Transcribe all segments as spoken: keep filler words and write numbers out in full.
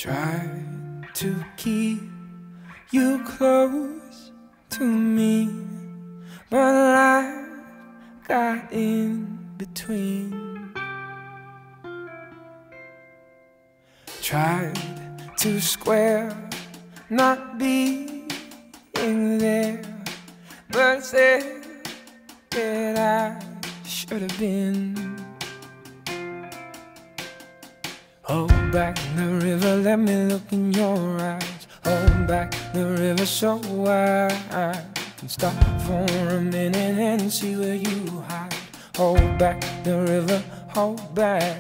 Try to keep you close to me, but life got in between. Tried to square not being there, but said that I should have been. Hold back the river, let me look in your eyes. Hold back the river so I can stop for a minute and see where you hide. Hold back the river, hold back.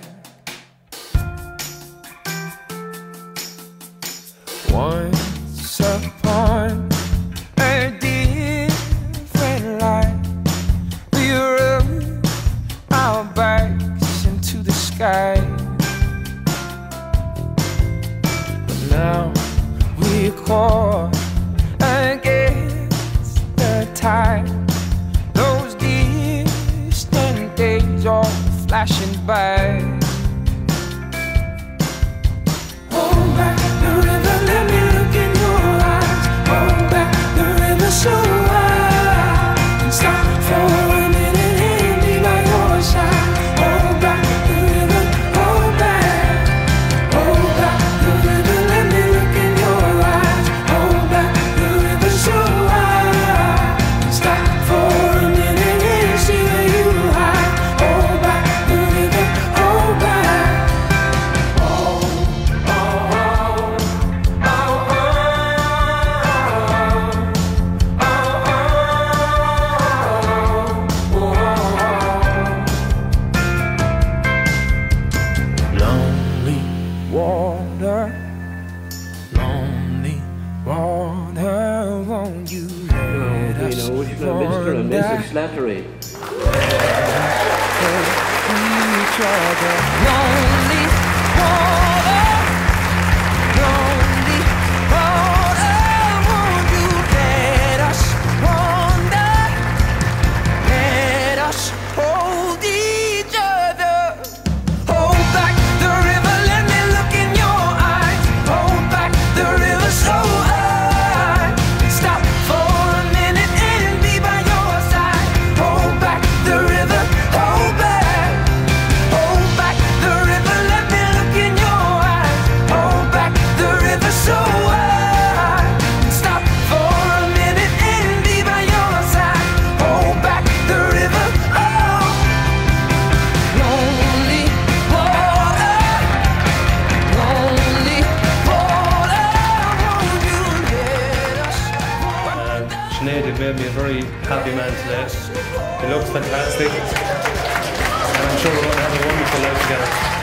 Once upon a different life, we rode our bikes into the sky. Now we're caught against the tide. Those distant days all flashing by. Hold back the river, let me look in your eyes. Hold back the river so I can stop for a minute and be by your side. Hold back the river, hold back. Hold back the river, let me look in your eyes. Hold back the river so I can stop for a minute and see where you hide. Hold back the river, hold back. Lonely water, lonely water, won't you let You us know, you've got Mister and Missus Slattery. each other. Lonely water, lonely water, won't you let us wander? Let us hold each other. Hold back the river, let me look in your eyes. Hold back the river so I can stop for a minute and be by your side. Hold back the river, hold back. Hold back the river, let me look in your eyes. Hold back the river so I can stop for a minute and be by your side. Hold back the river, oh. Lonely water, lonely water, won't you let us wander? Sinead, you've made me a very happy man today. It looks fantastic, and I'm sure we're going to have a wonderful life together.